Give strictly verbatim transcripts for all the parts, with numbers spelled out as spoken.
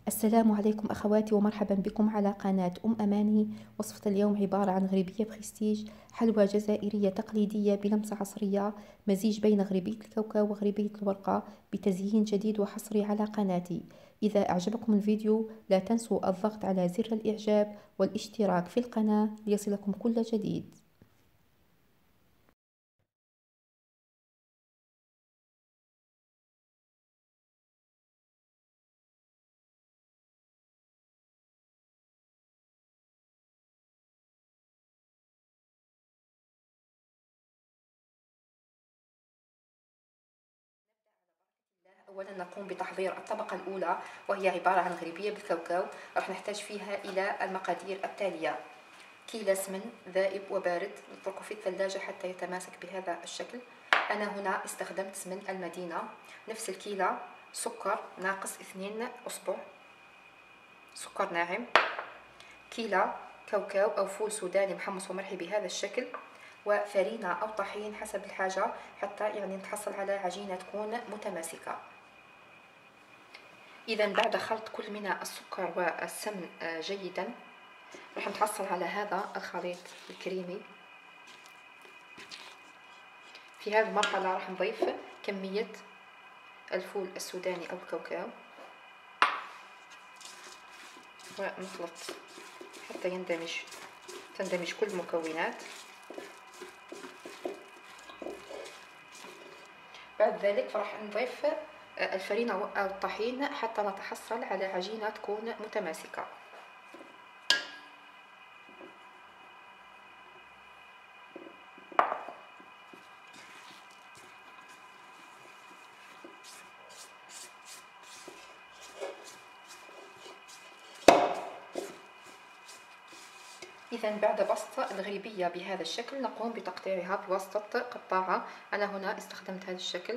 السلام عليكم أخواتي ومرحبا بكم على قناة أم أماني. وصفة اليوم عبارة عن غريبية برستيج، حلوى جزائرية تقليدية بلمسة عصرية، مزيج بين غريبية الكاوكاو وغريبية الورقة بتزيين جديد وحصري على قناتي. إذا أعجبكم الفيديو لا تنسوا الضغط على زر الإعجاب والاشتراك في القناة ليصلكم كل جديد. أولا نقوم بتحضير الطبقة الأولى وهي عبارة عن غريبية بالكاوكاو. راح نحتاج فيها إلى المقادير التالية: كيلو سمن ذائب وبارد نتركه في الثلاجة حتى يتماسك بهذا الشكل. أنا هنا استخدمت سمن المدينة نفس الكيلو. سكر ناقص اثنين أصبع سكر ناعم. كيلو كاوكاو أو فول سوداني محمص ومرحي بهذا الشكل، وفرينة أو طحين حسب الحاجة حتى يعني نتحصل على عجينة تكون متماسكة. إذا بعد خلط كل من السكر والسمن جيدا راح نتحصل على هذا الخليط الكريمي. في هذه المرحلة راح نضيف كمية الفول السوداني أو الكاوكاو ونخلط حتى يندمج تندمج كل المكونات. بعد ذلك راح نضيف الفرينة أو الطحين حتى نتحصل على عجينة تكون متماسكة. إذا بعد بسط الغريبية بهذا الشكل نقوم بتقطيعها بواسطة قطاعة. أنا هنا استخدمت هذا الشكل.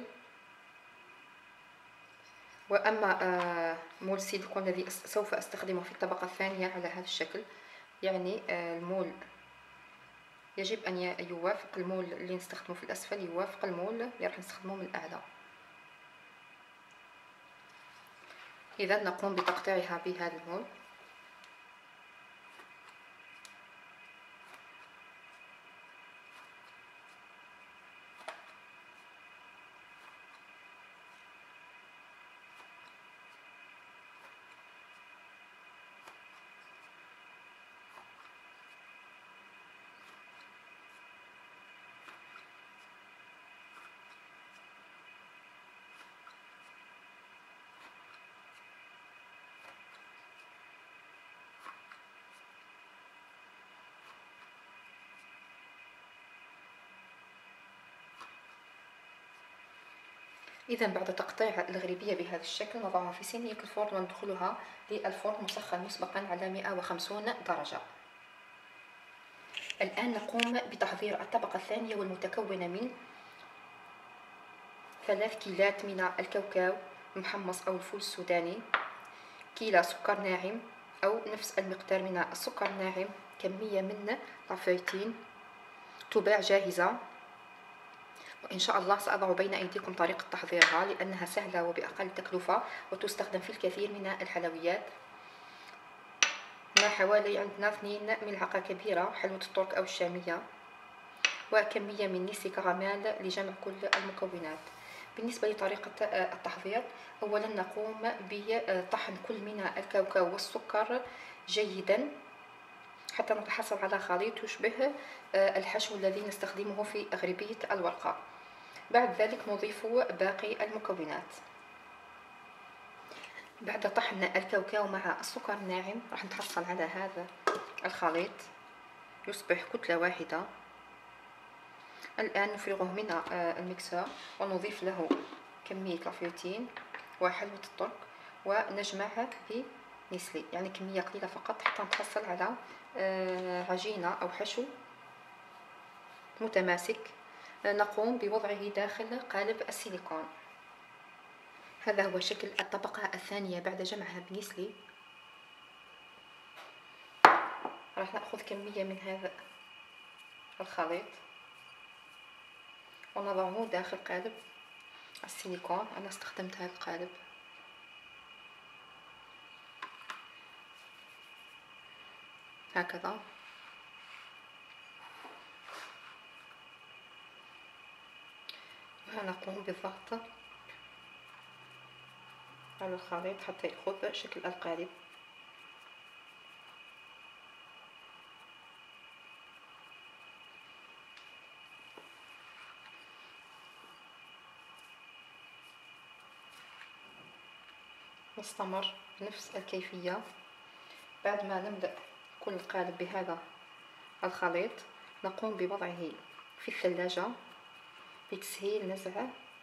وأما مول السيليكون الذي سوف أستخدمه في الطبقة الثانية على هذا الشكل، يعني المول يجب أن يوافق المول اللي نستخدمه في الأسفل يوافق المول اللي راح نستخدمه من الأعلى. إذا نقوم بتقطيعها بهذا المول. إذا بعد تقطيع الغريبية بهذا الشكل نضعها في صينية الفرن وندخلها للفرن مسخن مسبقا على مئة وخمسين درجة. الآن نقوم بتحضير الطبقة الثانية والمتكونة من ثلاث كيلات من الكاوكاو محمص أو الفول السوداني، كيلو سكر ناعم أو نفس المقدار من السكر الناعم، كمية من طفايتين تباع جاهزة، وإن شاء الله سأضع بين أيديكم طريقة تحضيرها لأنها سهلة وبأقل تكلفة وتستخدم في الكثير من الحلويات. هنا حوالي عندنا اثنين ملعقة كبيرة حلوة الترك أو الشامية، وكمية من نيسي كراميل لجمع كل المكونات. بالنسبة لطريقة التحضير، أولا نقوم بطحن كل من الكاوكاو والسكر جيدا حتى نتحصل على خليط يشبه الحشو الذي نستخدمه في غريبية الورقة. بعد ذلك نضيف باقي المكونات. بعد طحن الكاوكاو مع السكر الناعم راح نتحصل على هذا الخليط يصبح كتلة واحدة. الآن نفرغه من المكسر ونضيف له كمية لافيتين وحلوة الترك ونجمعها بنسلي، يعني كمية قليلة فقط حتى نتحصل على عجينة أو حشو متماسك. نقوم بوضعه داخل قالب السيليكون. هذا هو شكل الطبقة الثانية بعد جمعها بنسلي. راح نأخذ كمية من هذا الخليط ونضعه داخل قالب السيليكون. أنا استخدمت هذا القالب. هكذا. ونقوم بالضغط على الخليط حتى يأخذ شكل القالب. نستمر بنفس الكيفية. بعد ما نملأ كل القالب بهذا الخليط نقوم بوضعه في الثلاجة لتسهيل نزع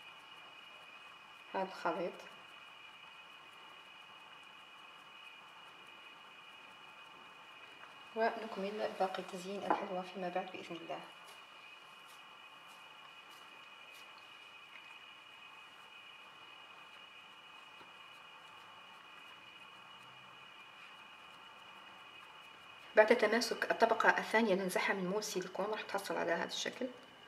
هذا الخليط. ونكمل باقي تزيين الحلوى فيما بعد بإذن الله. بعد تماسك الطبقة الثانية ننزعها من مول السيليكون، راح تحصل على هذا الشكل.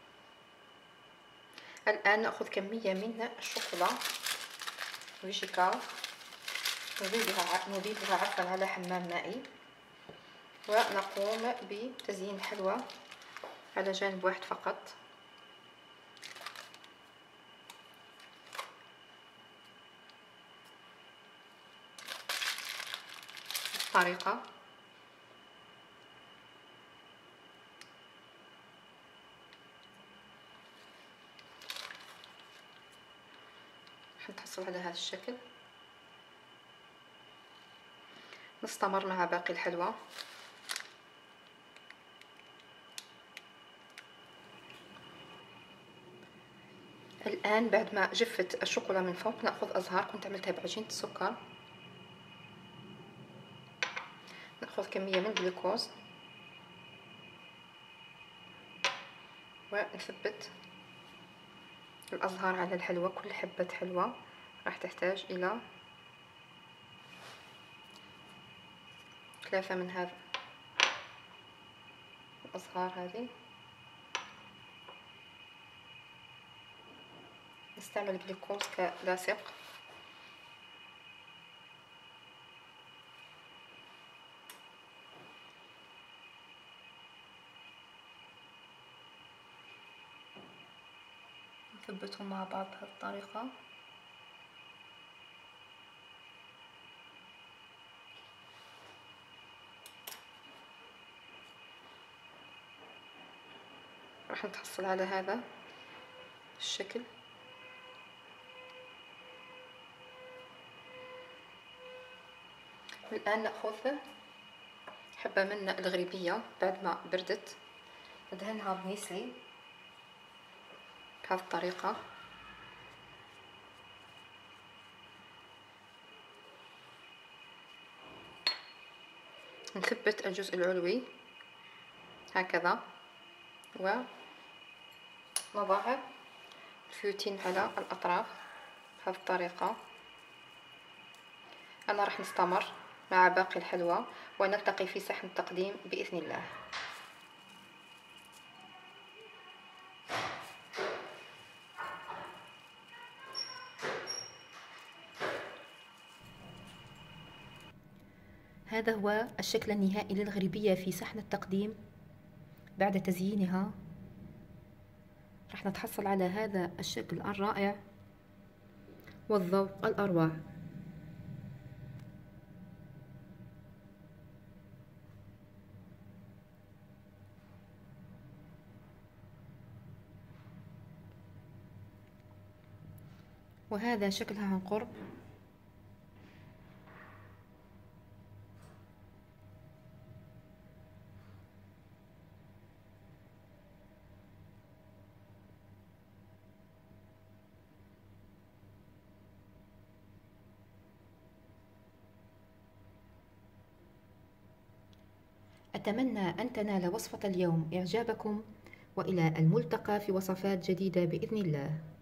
الآن نأخذ كمية من الشوكولا فيجيكال نضيفها نضيفها عفوا على حمام مائي، ونقوم بتزيين الحلوى على جانب واحد فقط. بالطريقة نحصل على هذا الشكل. نستمر مع باقي الحلوى. الآن بعد ما جفت الشوكولا من فوق نأخذ أزهار، كنت عملتها بعجينة السكر. نأخذ كمية من الجلوكوز ونثبت الأزهار على الحلوى. كل حبة حلوى راح تحتاج إلى ثلاثة من هذا الأزهار هذه. نستعمل الجلوكوز كلاصق. نثبتهم مع بعض بهذه الطريقة. راح نتحصل على هذا الشكل. الآن نأخذ حبة من الغريبية بعد ما بردت، ندهنها بنيسلي بهذه الطريقة. نثبت الجزء العلوي هكذا، ونضع الفيوتين على الأطراف بهذه الطريقة. أنا راح نستمر مع باقي الحلوى ونلتقي في صحن التقديم بإذن الله. هذا هو الشكل النهائي للغريبية في صحن التقديم. بعد تزيينها راح نتحصل على هذا الشكل الرائع والذوق الأروع. وهذا شكلها عن قرب. أتمنى أن تنال وصفة اليوم إعجابكم، وإلى الملتقى في وصفات جديدة بإذن الله.